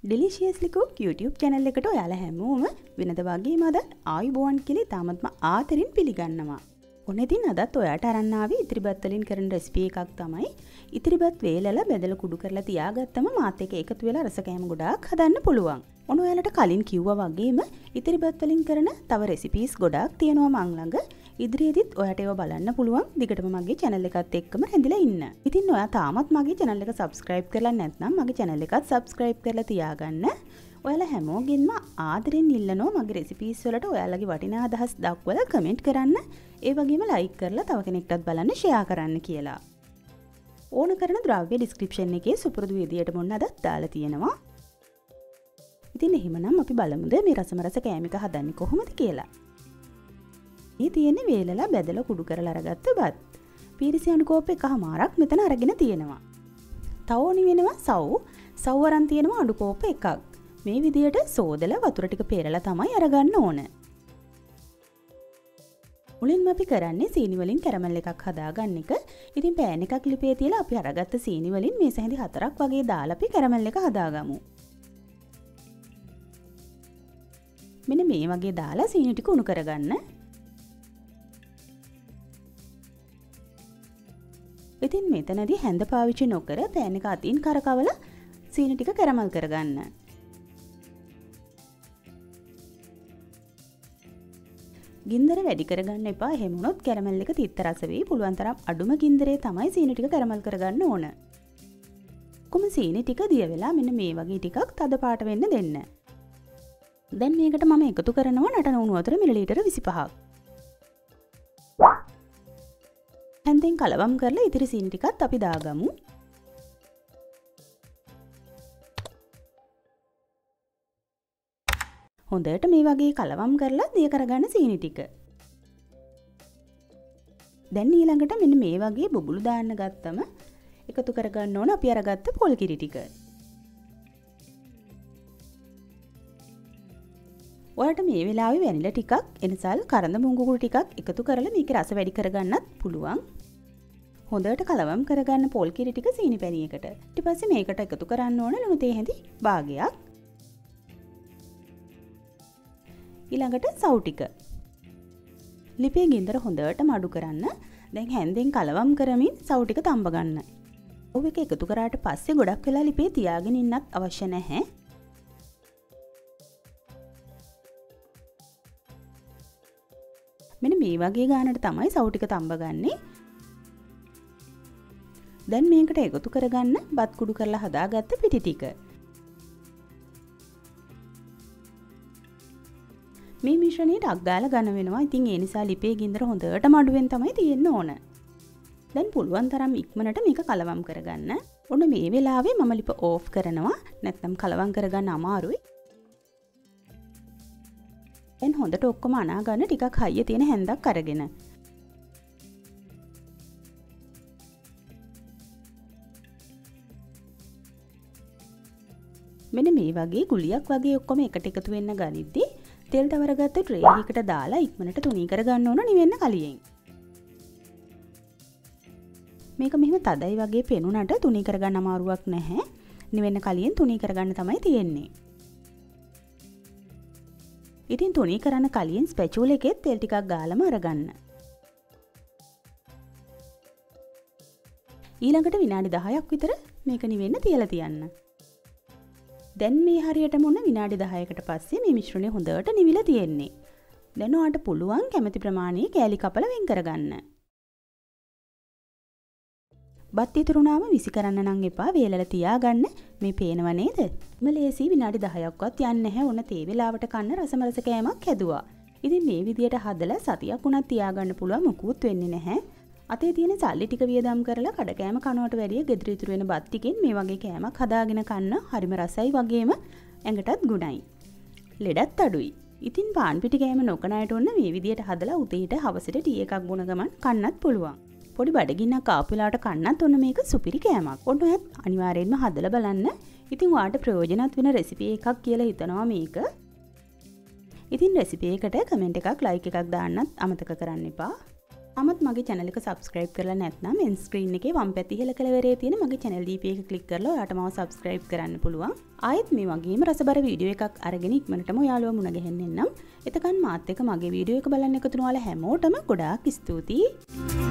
ඩෙලිෂියස්ලි cook YouTube channel එකට ඔයාලා හැමෝම වෙනද වගේම අද ආයුබෝවන් කියලා තාමත්ම ආතරින් පිළිගන්නවා. ඔන්න ඉතින් අදත් ඔයාට අරන් ආවේ ඉතිරිබත් වලින් කරන රෙසිපි එකක් තමයි. ඉතිරිබත් වේලලා බෙදලා කුඩු කරලා තියාගත්තම මාත් එක්ක එකතු වෙලා රස කෑම ගොඩාක් හදන්න පුළුවන්. ඔන්න ඔයාලට කලින් කිව්වා වගේම ඉතිරිබත් වලින් කරන තව රෙසිපීස් ගොඩාක් තියෙනවා මං ළඟ. ඉදිරියේදීත් ඔයාට ඒවා බලන්න පුළුවන්. දිගටම මගේ channel එකත් එක්කම රැඳිලා ඉන්න. ඉතින් ඔයා තාමත් මගේ channel එක subscribe කරලා නැත්නම් මගේ channel එකත් subscribe කරලා තියාගන්න. ඔයාලා හැමෝගෙන්ම ආදරෙන් ඉල්ලනවා මගේ recipes වලට ඔයාලගේ වටිනා අදහස් දක්වලා comment කරන්න. ඒ වගේම like කරලා තව කෙනෙක්ටත් බලන්න share කරන්න කියලා. ඕන කරන ද්‍රව්‍ය description එකේ සුපුරුදු විදියට මොන්න අදත් දාලා තියෙනවා. ඉතින් එහෙමනම් අපි බලමුද මේ රස කෑම එක හදන්නේ කොහොමද කියලා. මේ තියෙන්නේ වේලලා බෙදලා කුඩු කරලා අරගත්ත බත්. පීරිසි අණු කෝප් එකමාරක් මෙතන අරගෙන තියෙනවා. තව ඕනි වෙනවා සව් අරන් තියෙනවා අණු කෝප් එකක්. මේ විදියට සෝදලා වතුර ටික පෙරලා තමයි අරගන්න ඕන. මුලින්ම අපි කරන්නේ සීනි වලින් කැරමල් එකක් හදාගන්න එක. ඉතින් පෑන් එකක් ලිපේ තියලා අපි අරගත්ත සීනි වලින් මේ සැහැඳි 4ක් වගේ දාලා අපි කැරමල් එක හදාගමු. මෙන්න මේ වගේ දාලා සීනි ටික උණු කරගන්න. ඉතින් මෙතනදී හැඳ පාවිච්චි නොකර පෑන් එක අතින් කරකවලා සීනි ටික කැරමල් කරගන්න. ගින්දර වැඩි කරගන්න එපා. එහෙම වුණොත් කැරමල් එක තිත්ත රස වෙයි. පුළුවන් තරම් අඩුම ගින්දරේ තමයි සීනි ටික කැරමල් කරගන්න ඕන. කොහොම සීනි ටික දිය වෙලා මෙන්න මේ වගේ ටිකක් තද පාට වෙන්න දෙන්න. දැන් මේකට මම එකතු කරනවා නටන උණු වතුර මිලිලීටර 25ක්. හැන්දෙන් කලවම් කරලා ඉතිරි සීනි ටිකත් අපි දාගමු. හොඳට මේ වගේ කලවම් කරලා දිය කරගන්න සීනි ටික. දැන් ඊළඟට මෙන්න මේ වගේ බුබුලු දාන්න ගත්තම එකතු කරගන්න ඕන අපි අරගත්ත පොල් කිරි ටික. ඔයාලට මේ වෙලාවේ වැනිලා ටිකක් එනසල් කරඳ මුංගුකුළු ටිකක් එකතු කරලා මේකේ රස වැඩි කරගන්නත් පුළුවන්. හොඳට කලවම් කරගන්න පොල් කිරි ටික සීනි පැණියකට. ඊට පස්සේ මේකට එකතු කරන්න ඕන ලුණු තේ හැඳි භාගයක්. ඊළඟට සව් ටික. ලිපේ ගින්දර හොඳට මඩු කරන්න. දැන් හැන්දෙන් කලවම් කරමින් සව් ටික තඹ ගන්න. ඔව් එක එකතු කරාට පස්සේ ගොඩක් වෙලා ලිපේ තියාගෙන ඉන්නත් අවශ්‍ය නැහැ. මෙන්න මේ වගේ ගානට තමයි සව් ටික තඹගන්නේ. දැන් මේකට එකතු කරගන්න බත් කුඩු කරලා හදාගත්ත පිටි ටික. මේ මිශ්‍රණයට අක් ගාලා ගන්න වෙනවා. ඉතින් ඒ නිසා ලිපේ ගින්දර හොඳට මඩුවෙන් තමයි තියෙන්න ඕන. දැන් පුළුවන් තරම් ඉක්මනට මේක කලවම් කරගන්න. ඔන්න මේ වෙලාවේ මම ලිප ඕෆ් කරනවා. නැත්නම් කලවම් කරගන්න අමාරුයි. දැන් හොඳට ඔක්කොම අනා ගන්න ටිකක් හයිය තියෙන හැන්දක් අරගෙන. මෙන්න මේ වගේ ගුලියක් වගේ ඔක්කොම එකට එකතු වෙන්න ගනිද්දී තෙල් තවරගත්ත ට්‍රේ එකකට දාලා ඉක්මනට තුනී කරගන්න ඕන නිවෙන්න කලින්. මේක මෙහෙම තදයි වගේ පෙනුනට තුනී කරගන්න අමාරුවක් නැහැ. නිවෙන්න කලින් තුනී කරගන්න තමයි තියෙන්නේ. ඉතින් තුනී කරන්න කලින් ස්පැචුල එකේ තෙල් ටිකක් ගාලම අරගන්න. ඊළඟට විනාඩි 10ක් විතර මේක නිවෙන්න තියලා තියන්න. දැන් මේ හරියට මොන විනාඩි 10කට පස්සේ මේ මිශ්‍රණය හොඳට නිවිලා තියෙන්නේ. දැන් ඔයාලට පුළුවන් කැමති ප්‍රමාණයේ කෑලි කපලා වෙන් කරගන්න. බත් ඉතුරුනාම විසි කරන්න නම් එපා. වේලලා තියාගන්න. මේ පේනව නේද? මලේසි විනාඩි 10ක්වත් යන්නේ නැහැ. ඔන්න තේ වෙලාවට කන්න රස කෑමක් හැදුවා. ඉතින් මේ විදියට හදලා සතියක් වුණත් තියාගන්න පුළුවන්. මොකුත් වෙන්නේ නැහැ. අතේ තියෙන සල්ලි ටික වියදම් කරලා කඩ කෑම කනවට වැඩිය ගෙදර ඉතුරු වෙන බත් ටිකෙන් මේ වගේ කෑමක් හදාගෙන කන්න හරිම රසයි වගේම ඇඟටත් ගුණයි. ලෙඩත් අඩුයි. ඉතින් පාන් පිටි කෑම නොකන අයට ඔන්න මේ විදියට හදලා උදේට හවසට ටී එකක් බොන ගමන් කන්නත් පුළුවන්. පොඩි බඩගින්නක් ආපු වෙලාවට කන්නත් ඔන්න මේක සුපිරි කෑමක්. ඔන්න ඔයත් අනිවාර්යෙන්ම හදලා බලන්න. ඉතින් ඔයාලට ප්‍රයෝජනවත් වෙන රෙසිපි එකක් කියලා හිතනවා මේක. ඉතින් රෙසිපි එකට කමෙන්ට් එකක් ලයික් එකක් දාන්නත් අමතක කරන්න එපා. තාමත් මගේ channel එක subscribe කරලා නැත්නම් end screen එකේ වම් පැත්තේ ඉහළ කෙළවරේ තියෙන මගේ channel DP එක click කරලා ඔයාට මාව subscribe කරන්න පුළුවන්. ආයෙත් මේ වගේම රසබර වීඩියෝ එකක් අරගෙන ඉක්මනටම ඔයාලව මුණ ගැහෙන්න එන්නම්. එතකන් මාත් එක්ක මගේ වීඩියෝ එක බලන්න එකතු වුණාලා හැමෝටම ගොඩාක් ස්තුතියි.